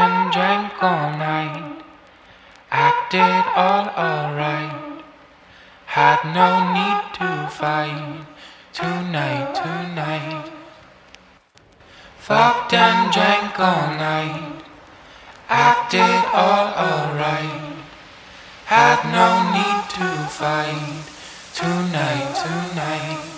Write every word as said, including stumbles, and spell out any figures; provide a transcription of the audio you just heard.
and drank all night, acted all alright, had no need to fight tonight, tonight. Fucked and drank all night, acted all alright, had no need to fight tonight, tonight.